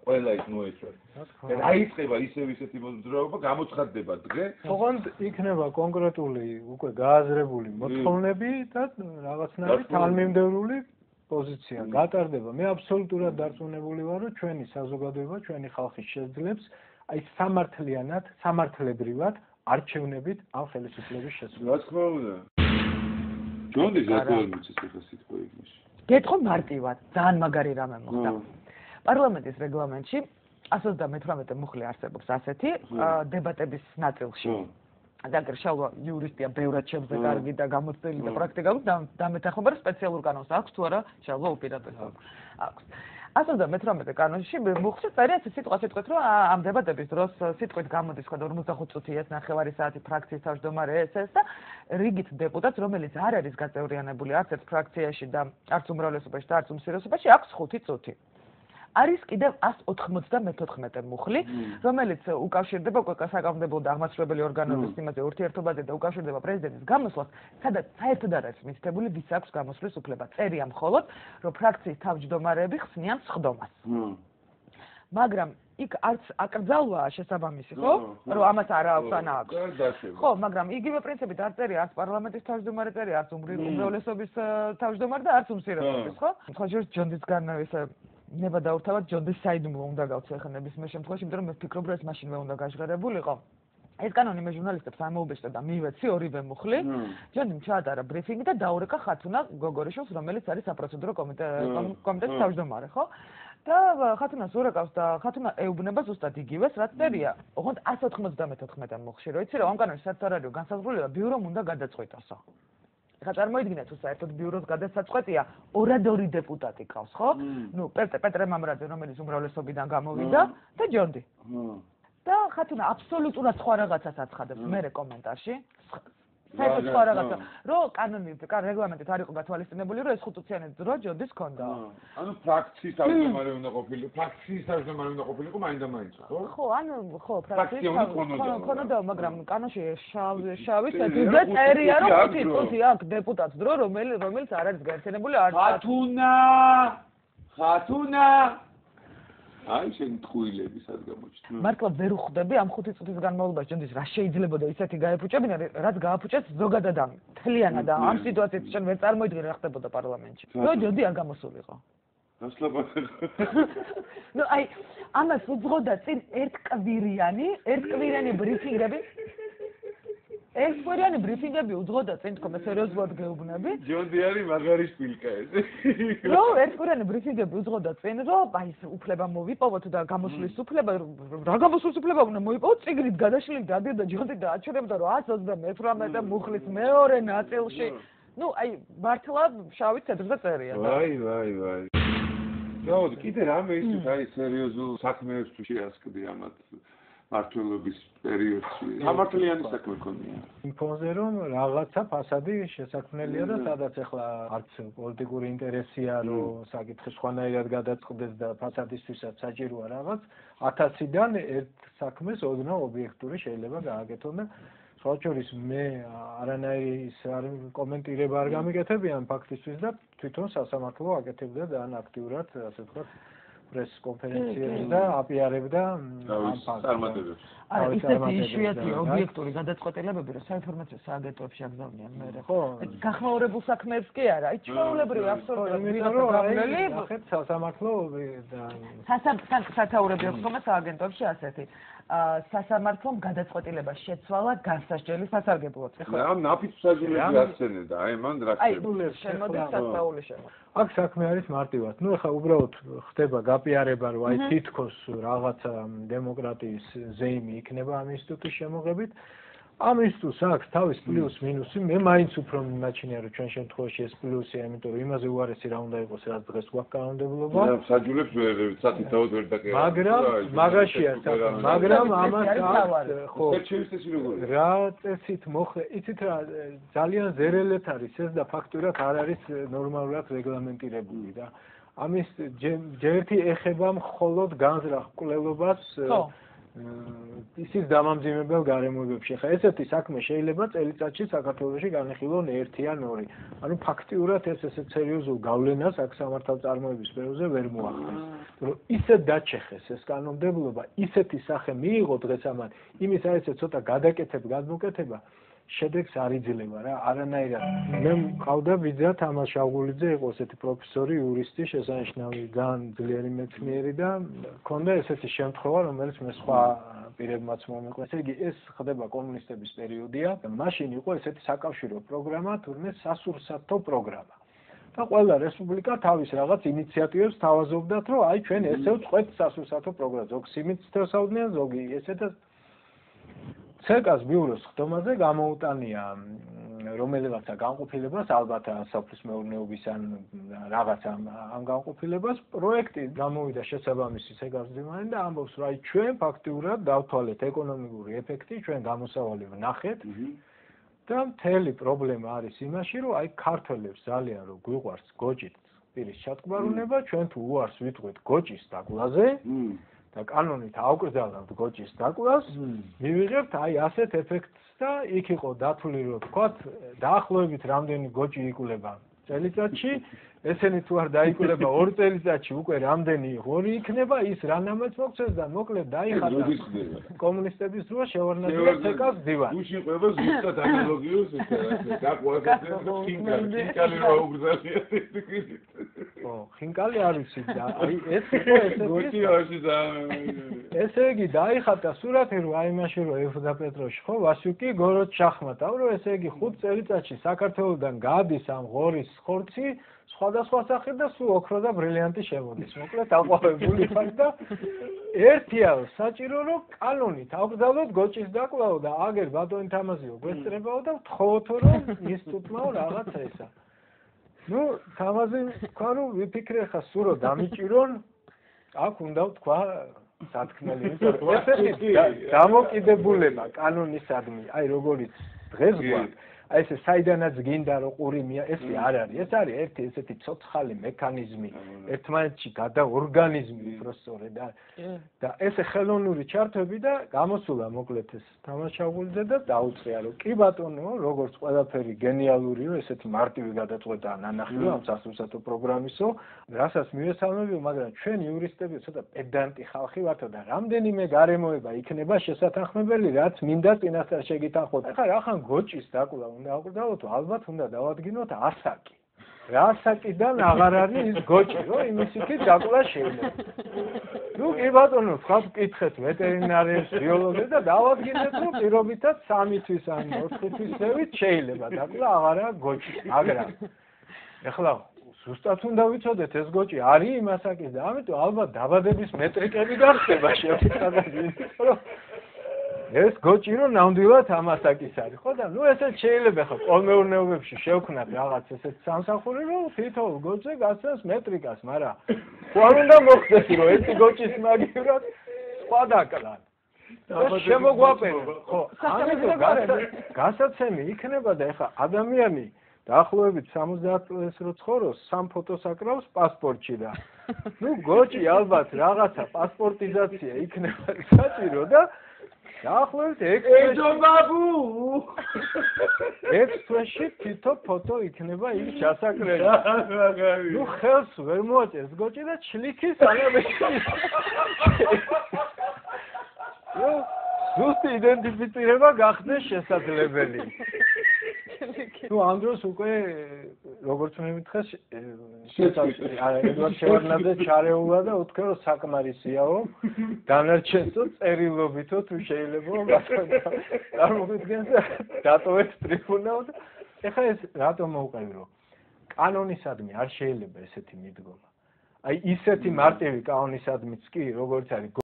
ყველა ის მოეჭვათ. დაიწყება ისეთი მოძრაობა, გამოცხადდება დღე. ოღონდ იქნება კონკრეტული უკვე გააზრებული მოთხოვნები და რაღაცნაირი თანმიმდევრული პოზიცია გატარდება. მე აბსოლუტურად დარწმუნებული ვარ, რომ ჩვენი საზოგადოება, ჩვენი ხალხი შეძლებს აი სამართლიანად, სამართლებრივად არჩევნებით ამ ხელისუფლების შესრულებას. რა თქმა უნდა. ჯონდის რატომიცის ახლა სიტყვა იმაში. გეტყვი მარტივად, ძალიან მაგარი რამე მოხდა. პარლამენტის რეგლამენტში 138 მუხლი არსებობს ასეთი დებატების ნაწილში. დაგრშალვა იურისტია ბევრად ჩემზე კარგი და გამოცდილი და პრაქტიკული დამეთანხმება რომ სპეციალურ კანონს აქვს თუ არა შალვა უპირატესობა. აქვს. 118 კანონში მუხლში წერია სიტყვით რომ ამ დებატების დროს სიტყვით გამოდის ხოდა 45 წუთი ეს ნახევარი საათი ფრაქციის თავმჯდომარე ეს და რიგით დეპუტატს რომელიც არ არის გაწევრიანებული არც ერთ ფრაქციაში და არც უმრავლესობაში და არც უმცირესობაში აქვს 5 წუთი. არის კიდევ 194 მუხლი, რომელიც უკავშირდება უკვე საკანონმდებლო და აღმასრულებელი ორგანოების იმაზე ურთიერთობაზე და უკავშირდება პრეზიდენტის გამოსვლას, სადაც საერთოდ არ არის მითითებული, ვის აქვს გამოსვლის უფლება. წერია მხოლოდ, რომ ფრაქციის თავმჯდომარეები ხსნიან სხდომას. მაგრამ იქ არც აკრძალვაა შესაბამისი, ხო? რომ ამას არ აქვს ანა აქვს. ხო, მაგრამ იგივე პრინციპით არ წერია არც პარლამენტის თავმჯდომარე წერია, არც უმრავლესობის თავმჯდომარე და არც უმცირესობის, ხო? სხვა შორის ჯონდისგან ესე ნება დაურთავად ჯონდის საიდუმლო უნდა გავცე ხა ნებისმიერ შემთხვევაში, იმიტომ რომ მე ვფიქრობ, რომ ეს მაშინვე უნდა გაჟღერებულიყო. ეს კანონი მე ჟურნალისტებს ამოუბეჭდა და მივეცი ორივე მუხლი. ჯონდიმ ჩაატარა ბრიფინგი და დაურეკა ხათუნა გოგორიშვილს, რომელიც არის საპროცედურო კომიტეტის თავმჯდომარე, ხო? და ხათუნას ურეკავს და ხათუნა ეუბნება ზუსტად იგივეს, რაც წერია. ოღონდ 194 მუხლში, რო იცი რომ ამ კანონში სადაც არ არის განსაზღვრული, ბიურომ უნდა გადაწყვიტოსო. ხა წარმოიდგინეთ თუ საერთოდ ბიუროს გადასაწყვეტია ორადორი დეპუტატი ყავს, ხო? ნუ პეტრე მამრაძე, რომელიც უმრავლესობიდან გამოვიდა და ჯონდი. და ხათუნა აბსოლუტურად სხვა რაღაცას აცხადებს მე კომენტარში. საერთოდ სხვა რაღაცა, რომ კანონით, რეგლამენტით არ იყო გათვალისწინებული, რომ ეს 5 წუთიანი დრო ჯონდის ქონდა. ანუ ფრაქციის თავმჯდომარე უნდა ყოფილიყო, ფრაქციის თავმჯდომარე უნდა ყოფილიყო მაინდა-მაინც, ხო? ხო, ანუ ხო, ფრაქციის ქონოდა, მაგრამ კანონში შავი ცეცხლზე წერია, რომ 5 წუთი აქვს დეპუტატს დრო, რომელიც არ არის გაერთიანებული არც ხათუნა აი შენ ტყუილები სად გამოჩნდა? მართლა ვერ ვხვდები ამ 5 წუთის განმავლობაში ჯონდის რა შეიძლებოდა ისეთი გაეფუჭებინა, რაც გააფუჭეს ზოგადად ამ თლიანად და ამ სიტუაციით შენ ვერ წარმოიდგინე რა ხდებოდა პარლამენტში. რო ჯონდი არ გამოსულიყო. გასლაბა. ნუ აი ამას უძღოდა წინ ერთკვირიანი ბრიფინგები. ერთკვირიანი ბრიფინგები უძღოდა წინ თქო მე სერიოზულად გეუბნები. ჯონდი არის მაგარი შპილკა ეს. რო ერთკვირიანი ბრიფინგები უძღოდა წინ რომ აი უფლება მოვიპოვოთ და გამოსვლის უფლება რა გამოსვლის უფლება უნდა მოიპოვოთ წიგნით გადაშლილი დადიოდა ჯონდი და აჩვენებდა რომ 128 მუხლის მეორე ნაწილში ნუ აი მართლა შავი ცეცხლზე წერია და ვაი გაუდი კიდე რამე ის აი სერიოზულ საქმეებს თუ შეასკდი ამათ მართლობის პერიოდში. სამართლიანი საქმე ქონია. იმ ფონზე რომ რაღაცა ფასადი შესაქმნელია და სადაც ახლა არც პოლიტიკური ინტერესია რომ საკითხი სხვანაირად გადაწყდეს და ფასადისთვისაც საჭიროა რაღაც 1000-დან ერთ საქმეს ოდნავ ობიექტური შეიძლება გააკეთონ და სხვა შორის მე არანაირი ის კომენტირება არ გამიკეთებია ამ ფაქტისთვის და თვითონ სასამართლო აკეთებდა ძალიან აქტიურად ასე ვთქვათ პრეს კონფერენციებს და აპიარებდა ამ წარმატებებს. არა, ისეთი იშვიათია ობიექტური გადაწყვეტილებები, რომ საინფორმაციო სააგენტოებში აგზავნიან მე. ხო, გახმაურებულ საქმეებს კი არა, აი ჩვეულებრივი აბსოლუტურად ვიღაცა ახეთ სასამართლო და სათაურები აქვს ხოლმე სააგენტოებში ასეთი. სასამართლომ გადაწყვეტილება შეცვალა განსასჯელი სასარგებლოდ. ამ ნაფიც სასჯელები აღწენდა, აი მან რა ხდება. აი, შემოდის სასწაული შემოდის. აქ საქმე არის მარტივად. ნუ ახლა უბრალოდ ხდება გაპიარება, რომ აი თითქოს რაღაცა დემოკრატიის ზეიმი იქნება ამ ინსტიტუტის შემოღებით. ამ ინსტიტუტს აქვს თავის პლუს მინუსი. მე მაინც უფრო მიმაჩნია, რომ ჩვენ შემთხვევაში ეს პლუსია, იმიტომ რომ იმაზე უარესი რა უნდა იყოს, რაც დღეს გვაქვს კანონმდებლობა. საჯულებს სათითაოდ ვერ დაკერა. მაგრამ მაგაშია საქმე. მაგრამ ამას აქვს ხო. რა წესით იცით რა ძალიან ზერელეთ არის ეს და ფაქტურად არ არის ნორმალურად რეგლამენტირებული და ამის ჯერთი ეხება მხოლოდ განზრახ კვლელობას ისის დამამძიმებელ გარემოებებში. ხა ესეთი საქმე შეიძლება წელიწადში საქართველოში განიხილონ 1 ან 2. ანუ ფაქტიურად ეს ესეთ სერიოზულ გავლენას აქ სამართალწარმოების სფეროზე ვერ მოახდენს. რომ ისეთ დაჩეხეს ეს კანონმდებლობა, ისეთი სახე მიიღო დღეს ამან, იმის აი ესე ცოტა გადმოკეთება შედეგს არ იძლევა რა, არანაირად. მე მყავდა ბიძა თამარ შავგულიძე იყო ესეთი პროფესორი, იურისტი, შესანიშნავი, ძალიან ძლიერი მეცნიერი და ჰქონდა ესეთი შემთხვევა, რომელიც მე სხვა პირებმაც მომიყვეს. ესე იგი, ეს ხდება კომუნისტების პერიოდია და მაშინ იყო ესეთი საკავშირო პროგრამა, თურმე სასურსათო პროგრამა. და ყველა რესპუბლიკა თავის რაღაც ინიციატივებს თავაზობდათ, რომ აი ჩვენ ესე ვწყვეთ სასურსათო პროგრამას. ზოგი სიმით თესავდნენ, ზოგი ესე და ცეკას ბიუროს ხდომაზე გამოუტანია რომელიღაცა განყოფილებას, ალბათ სოფლის მეურნეობის ან რაღაც ამ განყოფილებას პროექტი გამოვიდა შესაბამისი ცეკას მდივანი და ამბობს, რომ აი ჩვენ ფაქტიურად დავთვალეთ ეკონომიკური ეფექტი, ჩვენ გამოსავალი ვნახეთ და მთელი პრობლემა არის იმაში, რომ აი ქართველებს ძალიან რომ გვიყვარს გოჭით პირის ჩატკბარულება, ჩვენ თუ უარს ვიტყვით გოჭის დაკვლაზე და კანონით აუკრძალავთ გოჭის დაკლას, მივიღებთ აი ასეთ ეფექტს და იქ იყო დათვლილი რომ თქვათ დაახლოებით რამდენი გოჭი იკვლება წელიწადში, ესენი თუ არ დაიკვლება 2 წელიწადში უკვე რამდენი ღორი იქნება, ის რანამაც მოქცეს და მოკლედ დაიხატა კომუნისტების დრო შევარდნაძე ცეკას დივანი. გუში ყვება ზუსტად ანალოგიურს ეს დაყვასაც ხინკალი რა უგზავნა ო, ხინკალი არ ვიცი და აი ეს იყო ესეთი გოჭი არში და ესე იგი დაიხატა სურათი რომ აი მაშინ რომ ეფროდა პეტროვში ხო ვასიუკი გოროდ შახმატა რომ ესე იგი 5 წელიწადში საქართველოსდან გადის ამ ღორის ხორცი სხვადასხვა სახით და სულ ოქრო და ბრილიანტი შემოდის. მოკლედ აყვავებული ხარ და ერთია საჭირო რომ კანონით აუკრძალოთ გოჭის დაკლაო და აგერ ბატონი თამაზიო გვესწრებაო და ვთხოვოთო რომ ის თუთმაო რაღაცა ესა. ნუ თამაზი თქვა რომ ვიფიქრე ხა სურო დამიჭირონ აქ უნდა ვთქვა სათქმელი ესეთი დამოკიდებულება კანონისადმი აი როგორიც დღეს გვაქვს აი ესე საიდანაც გინდა რომ ყურიმია ესე არ არის ეს არის ერთი ესეთი ცოცხალი მექანიზმი ერთმანეთში გადაორგანიზმი უბრალოდ და ესე ხელოვნური ჩართვები და გამოსულა მოკლედ ეს თამარ შავგულიძე და დაუწყია რომ კი ბატონო როგორც ყველაფერი გენიალურიო ესეთი მარტივი გადაწყვეტა ნანახიო ამ სასურსათო პროგრამისო რასაც მივესალმებიო მაგრამ ჩვენ იურისტები ცოტა პედანტი ხალხი ვართ და რამდენიმე გარემოება იქნება შესათანხმებელი რაც მინდა წინასწარ შეგითანხმოთ ახლა რახან გოჭის დაკლა უნდა აუკრძალოთ ალბათ უნდა დავადგინოთ ასაკი რა ასაკიდან აღარ არის ის გოჭი რომ იმის იქით დაკლა შეიძლება ნუ კი ბატონო სხვა ვკითხეთ ვეტერინარებს ბიოლოგებს და დავადგინეთ რომ პირობითად 3 თვის ან 4 თვისებით შეიძლება დაკლა აღარა გოჭი მაგრამ ეხლა ზუსტად უნდა ვიცოდეთ ეს გოჭი არის იმ ასაკის და ამიტომ ალბათ დაბადების მეტრიკები გახდება შეფიქრება ეს გოჭი რომ ნამდვილად ამ ასაკის არის ხო და ნუ ესეც შეიძლება ხო კოლმეურნეობებში შევქნათ რაღაც ესეთ სამსახური რომ თითოეულ გოჭზე გასცემს მეტრიკას მაგრამ ხო არ უნდა მოხდეს რომ ერთი გოჭის მაგივრად სხვა დაკლა ეს შემოგვაყენა ხო ამიტომ გასაცემი იქნება და ეხლა ადამიანი დაახლოებით 70 წელს რო ცხოვრობს 3 ფოტოს აკრავს პასპორტში და ნუ გოჭი ალბათ რაღაცა პასპორტიზაცია იქნება საჭირო და დაახლოებით 6 თვეში თითო ფოტო იქნება იქ ჩასაკრელი. ნუ ხელს ვერ მოაწერს გოჭი და ჩლიქის ანაბეჭი. ზუსტი იდენტიფიცირება გახდეს შესაძლებელი. ნუ ამ დროს უკვე როგორც მე მითხრა ედვარდ შევარდნაძე ჩარეულა და უთქვა რომ საკმარისიაო დანარჩენსო წერილობითო თუ შეიძლება წარმოგიდგენს დატოვეთ ტრიბუნალს ეხლა ეს რატომ მოვყევი რომ კანონისადმი არ შეიძლება ესეთი მიდგომა აი ისეთი მარტივი კანონისადმიც კი როგორც არის